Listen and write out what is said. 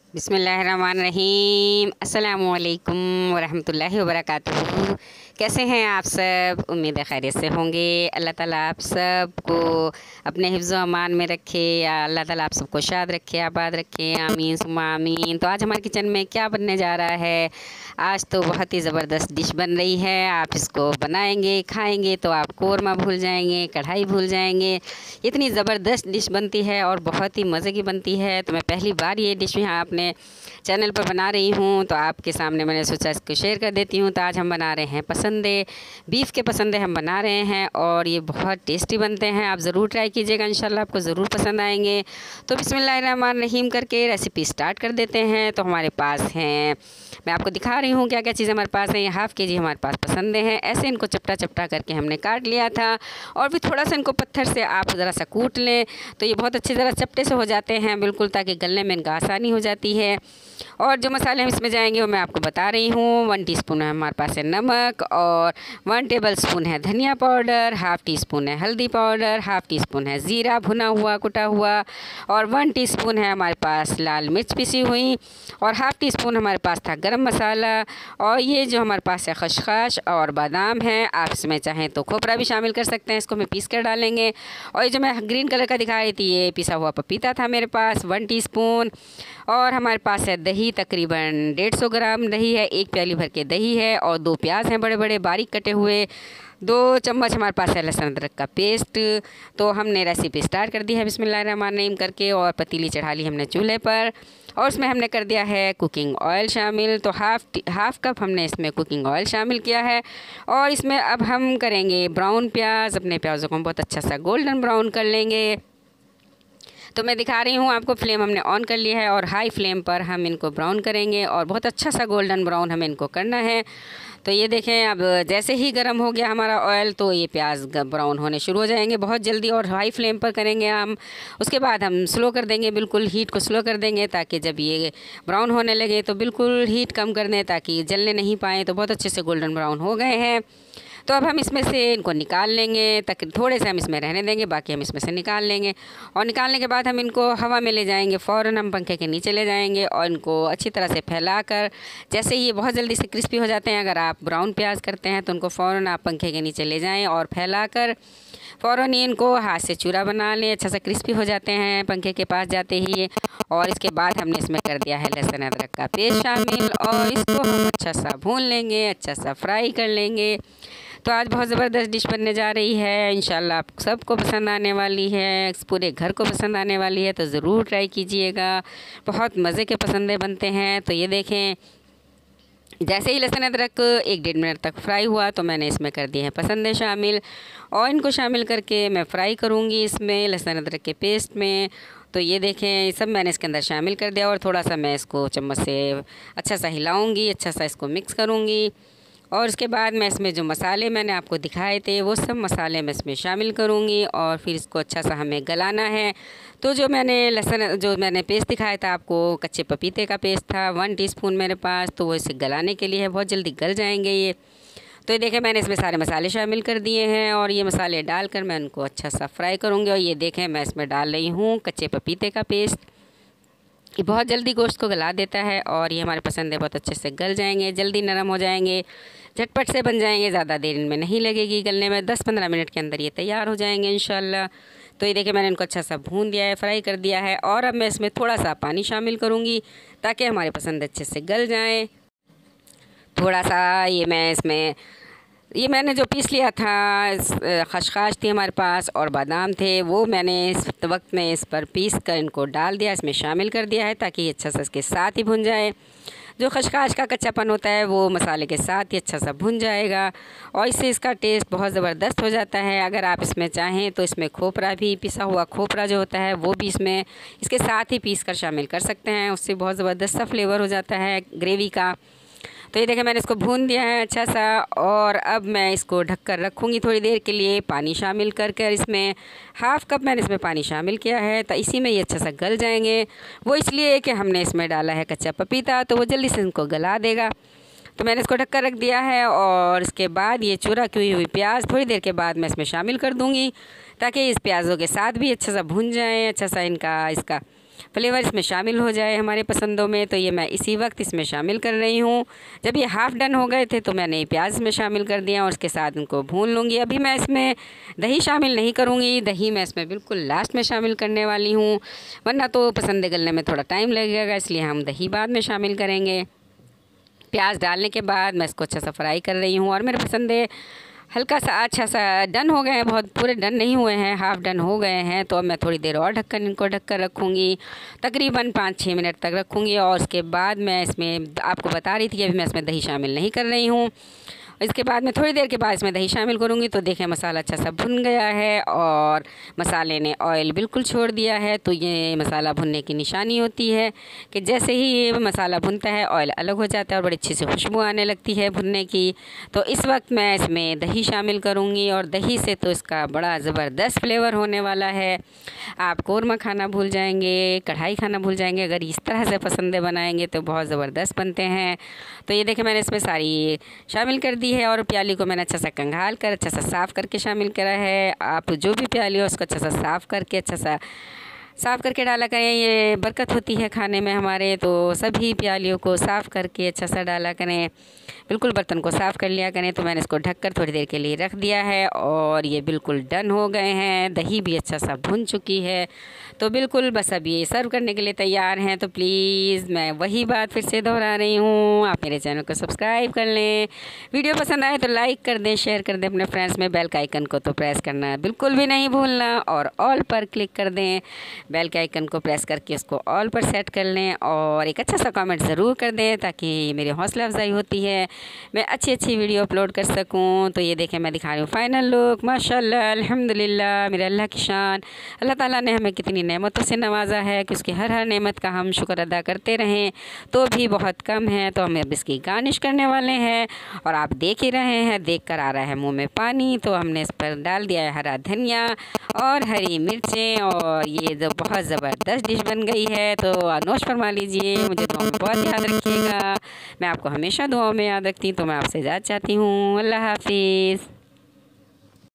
बिस्मिल्लाहिर्रहमानिर्रहीम। अस्सलामु अलैकुम वरहमतुल्लाहि वबरकातुहू। कैसे हैं आप सब? उम्मीद है खैरियत से होंगे। अल्लाह ताला आप सबको अपने हिफ्ज़ व अमान में रखे, या अल्लाह ताला आप सबको शाद रखे, आबाद रखे, आमीन सुम्मा आमीन। तो आज हमारे किचन में क्या बनने जा रहा है? आज तो बहुत ही ज़बरदस्त डिश बन रही है। आप इसको बनाएंगे, खाएंगे तो आप कोरमा भूल जाएंगे, कढ़ाई भूल जाएंगे। इतनी ज़बरदस्त डिश बनती है और बहुत ही मज़े की बनती है। तो मैं पहली बार ये डिश यहाँ अपने चैनल पर बना रही हूँ, तो आपके सामने मैंने सोचा इसको शेयर कर देती हूँ। तो आज हम बना रहे हैं पसंदे, बीफ के पसंदे हम बना रहे हैं और ये बहुत टेस्टी बनते हैं। आप ज़रूर ट्राई कीजिएगा, इंशाल्लाह आपको ज़रूर पसंद आएंगे। तो बिस्मिल्लाहिर्रहमानिर्रहीम करके रेसिपी स्टार्ट कर देते हैं। तो हमारे पास हैं, मैं आपको दिखा रही हूँ क्या क्या चीज़ हमारे पास है। ये हाफ़ के जी हमारे पास पसंदे हैं। ऐसे इनको चपटा चपटा करके हमने काट लिया था, और भी थोड़ा सा इनको पत्थर से आप ज़रा सा कूट लें तो ये बहुत अच्छे ज़रा चपटे से हो जाते हैं बिल्कुल, ताकि गलने में इनका आसानी हो जाती है। और जो मसाले हम इसमें जाएंगे वो मैं आपको बता रही हूँ। 1 टीस्पून है हमारे पास है नमक, और 1 टेबलस्पून है धनिया पाउडर, हाफ़ टी स्पून है हल्दी पाउडर, हाफ़ टी स्पून है ज़ीरा भुना हुआ कुटा हुआ, और 1 टीस्पून है हमारे पास लाल मिर्च पिसी हुई, और हाफ़ टी स्पून हमारे पास था गरम मसाला। और ये जो हमारे पास है खसखस और बादाम है, आप इसमें चाहें तो खोपरा भी शामिल कर सकते हैं, इसको मैं पीस कर डालेंगे। और ये जो मैं ग्रीन कलर का दिखा रही थी, ये पिसा हुआ पपीता था मेरे पास 1 टीस्पून। और हमारे पास है दही, तकरीबन 150 ग्राम दही है, 1 प्याली भर के दही है, और 2 प्याज हैं बड़े बड़े बारीक कटे हुए, 2 चम्मच हमारे पास है लहसुन अदरक का पेस्ट। तो हमने रेसिपी स्टार्ट कर दी है बिस्मिल्लाहिर्रहमानिर्रहीम करके, और पतीली चढ़ा ली हमने चूल्हे पर, और उसमें हमने कर दिया है कुकिंग ऑयल शामिल। तो हाफ़ कप हमने इसमें कुकिंग ऑयल शामिल किया है। और इसमें अब हम करेंगे ब्राउन प्याज। अपने प्याज़ों को हम बहुत अच्छा सा गोल्डन ब्राउन कर लेंगे। तो मैं दिखा रही हूँ आपको, फ्लेम हमने ऑन कर लिया है और हाई फ्लेम पर हम इनको ब्राउन करेंगे, और बहुत अच्छा सा गोल्डन ब्राउन हमें इनको करना है। तो ये देखें, अब जैसे ही गर्म हो गया हमारा ऑयल, तो ये प्याज ब्राउन होने शुरू हो जाएंगे बहुत जल्दी, और हाई फ्लेम पर करेंगे हम। उसके बाद हम स्लो कर देंगे, बिल्कुल हीट को स्लो कर देंगे, ताकि जब ये ब्राउन होने लगे तो बिल्कुल हीट कम कर दें, ताकि जलने नहीं पाए। तो बहुत अच्छे से गोल्डन ब्राउन हो गए हैं। तो अब हम इसमें से इनको निकाल लेंगे, तक थोड़े से हम इसमें रहने देंगे, बाकी हम इसमें से निकाल लेंगे। और निकालने के बाद हम इनको हवा में ले जाएंगे, फ़ौरन हम पंखे के नीचे ले जाएंगे, और इनको अच्छी तरह से फैलाकर, जैसे ही ये बहुत जल्दी से क्रिस्पी हो जाते हैं, अगर आप ब्राउन प्याज करते हैं तो उनको फ़ौरन आप पंखे के नीचे ले जाएँ, और फैलाकर फ़ौरन ही इनको हाथ से चूरा बना लें। अच्छा सा क्रिस्पी हो जाते हैं पंखे के पास जाते ही। और इसके बाद हमने इसमें कर दिया है लहसुन अदरक का पेस्ट शामिल, और इसको हम अच्छा सा भून लेंगे, अच्छा सा फ्राई कर लेंगे। तो आज बहुत ज़बरदस्त डिश बनने जा रही है, इंशाल्लाह आप सबको पसंद आने वाली है, पूरे घर को पसंद आने वाली है। तो ज़रूर ट्राई कीजिएगा, बहुत मज़े के पसंदे बनते हैं। तो ये देखें, जैसे ही लहसुन अदरक 1-1.5 मिनट तक फ्राई हुआ, तो मैंने इसमें कर दिए हैं पसंदे शामिल, और इनको शामिल करके मैं फ्राई करूँगी इसमें लहसुन अदरक के पेस्ट में। तो ये देखें, सब मैंने इसके अंदर शामिल कर दिया, और थोड़ा सा मैं इसको चम्मच से अच्छा सा हिलाऊँगी, अच्छा सा इसको मिक्स करूँगी। और उसके बाद मैं इसमें जो मसाले मैंने आपको दिखाए थे, वो सब मसाले मैं इसमें शामिल करूँगी, और फिर इसको अच्छा सा हमें गलाना है। तो जो मैंने पेस्ट दिखाया था आपको, कच्चे पपीते का पेस्ट था 1 टीस्पून मेरे पास, तो वो इसे गलाने के लिए है, बहुत जल्दी गल जाएंगे ये। तो ये देखें, मैंने इसमें सारे मसाले शामिल कर दिए हैं, और ये मसाले डालकर मैं उनको अच्छा सा फ्राई करूँगी। और ये देखें, मैं इसमें डाल रही हूँ कच्चे पपीते का पेस्ट। ये बहुत जल्दी गोश्त को गला देता है, और ये हमारे पसंदे बहुत अच्छे से गल जाएंगे, जल्दी नरम हो जाएंगे, झटपट से बन जाएंगे, ज़्यादा देर इनमें नहीं लगेगी गलने में। 10-15 मिनट के अंदर ये तैयार हो जाएंगे इंशाल्लाह। तो ये देखिए, मैंने इनको अच्छा सा भून दिया है, फ्राई कर दिया है, और अब मैं इसमें थोड़ा सा पानी शामिल करूँगी, ताकि हमारे पसंद अच्छे से गल जाएँ। थोड़ा सा ये मैंने जो पीस लिया था, खसखस थी हमारे पास और बादाम थे, वो मैंने इस वक्त में इस पर पीस कर इनको डाल दिया, इसमें शामिल कर दिया है, ताकि ये अच्छा सा इसके साथ ही भुन जाए। जो खसखस का कच्चापन होता है वो मसाले के साथ ही अच्छा सा भुन जाएगा, और इससे इसका टेस्ट बहुत ज़बरदस्त हो जाता है। अगर आप इसमें चाहें तो इसमें खोपरा भी, पिसा हुआ खोपरा जो होता है, वो भी इसमें इसके साथ ही पीस कर शामिल कर सकते हैं, उससे बहुत ज़बरदस्त सा फ्लेवर हो जाता है ग्रेवी का। तो ये देखें, मैंने इसको भून दिया है अच्छा सा, और अब मैं इसको ढककर रखूँगी थोड़ी देर के लिए, पानी शामिल कर कर। इसमें हाफ़ कप मैंने इसमें पानी शामिल किया है, तो इसी में ये अच्छा सा गल जाएंगे। वो इसलिए कि हमने इसमें डाला है कच्चा पपीता, तो वो जल्दी से इनको गला देगा। तो मैंने इसको ढककर रख दिया है, और इसके बाद ये चूरा की हुई प्याज थोड़ी देर के बाद मैं इसमें शामिल कर दूँगी, ताकि इस प्याज़ों के साथ भी अच्छा सा भुन जाए, अच्छा सा इसका फ्लेवर इसमें शामिल हो जाए हमारे पसंदों में। तो ये मैं इसी वक्त इसमें शामिल कर रही हूँ। जब ये हाफ़ डन हो गए थे तो मैंने प्याज में शामिल कर दिया और उसके साथ उनको भून लूँगी। अभी मैं इसमें दही शामिल नहीं करूँगी, दही मैं इसमें बिल्कुल लास्ट में शामिल करने वाली हूँ, वरना तो पसंद गलने में थोड़ा टाइम लगेगा, इसलिए हम दही बाद में शामिल करेंगे। प्याज डालने के बाद मैं इसको अच्छा सा फ्राई कर रही हूँ और मेरे पसंदे हल्का सा अच्छा सा डन हो गए हैं, बहुत पूरे डन नहीं हुए हैं, हाफ़ डन हो गए हैं। तो अब मैं थोड़ी देर और इनको ढककर रखूँगी, तकरीबन 5-6 मिनट तक रखूँगी। और उसके बाद मैं इसमें आपको बता रही थी कि अभी मैं इसमें दही शामिल नहीं कर रही हूँ। इसके बाद मैं थोड़ी देर के बाद इसमें दही शामिल करूँगी। तो देखें मसाला अच्छा सा भुन गया है और मसाले ने ऑयल बिल्कुल छोड़ दिया है। तो ये मसाला भुनने की निशानी होती है कि जैसे ही ये मसाला भुनता है ऑयल अलग हो जाता है और बड़ी अच्छी से खुशबू आने लगती है भुनने की। तो इस वक्त मैं इसमें दही शामिल करूँगी और दही से तो इसका बड़ा ज़बरदस्त फ्लेवर होने वाला है। आप कोरमा खाना भूल जाएंगे, कढ़ाई खाना भूल जाएंगे, अगर इस तरह से पसंदे बनाएंगे तो बहुत ज़बरदस्त बनते हैं। तो ये देखें मैंने इसमें सारी शामिल कर दी है और प्याली को मैंने अच्छा सा कंघाल कर अच्छा सा साफ़ करके शामिल करा है। आप जो भी प्याली हो उसको अच्छा सा साफ़ करके अच्छा सा साफ़ करके डाला करें, ये बरकत होती है खाने में हमारे। तो सभी प्यालियों को साफ़ करके अच्छा सा डाला करें, बिल्कुल बर्तन को साफ़ कर लिया करें। तो मैंने इसको ढककर थोड़ी देर के लिए रख दिया है और ये बिल्कुल डन हो गए हैं, दही भी अच्छा सा भुन चुकी है। तो बिल्कुल बस अब ये सर्व करने के लिए तैयार हैं। तो प्लीज़ मैं वही बात फिर से दोहरा रही हूँ, आप मेरे चैनल को सब्सक्राइब कर लें, वीडियो पसंद आए तो लाइक कर दें, शेयर कर दें अपने फ्रेंड्स में। बेल का आइकन को तो प्रेस करना बिल्कुल भी नहीं भूलना और ऑल पर क्लिक कर दें। बेल के आइकन को प्रेस करके उसको ऑल पर सेट कर लें और एक अच्छा सा कमेंट ज़रूर कर दें ताकि मेरी हौसला अफजाई होती है, मैं अच्छी वीडियो अपलोड कर सकूं। तो ये देखें मैं दिखा रही हूँ फ़ाइनल लुक। माशाल्लाह अल्हम्दुलिल्लाह, मेरे अल्लाह की शान, अल्लाह ताला ने हमें कितनी नेमतों से नवाजा है कि उसकी हर नेमत का हम शुक्र अदा करते रहें तो भी बहुत कम है। तो हम अब इसकी गार्निश करने वाले हैं और आप देख ही रहे हैं, देख कर आ रहा है मुँह में पानी। तो हमने इस पर डाल दिया है हरा धनिया और हरी मिर्चें और ये जो बहुत ज़बरदस्त डिश बन गई है। तो नोश फरमा लीजिए, मुझे दुआ में बहुत याद रखिएगा, मैं आपको हमेशा दुआ में याद रखती हूँ। तो मैं आपसे इजाज़त चाहती हूँ, अल्लाह हाफिज़।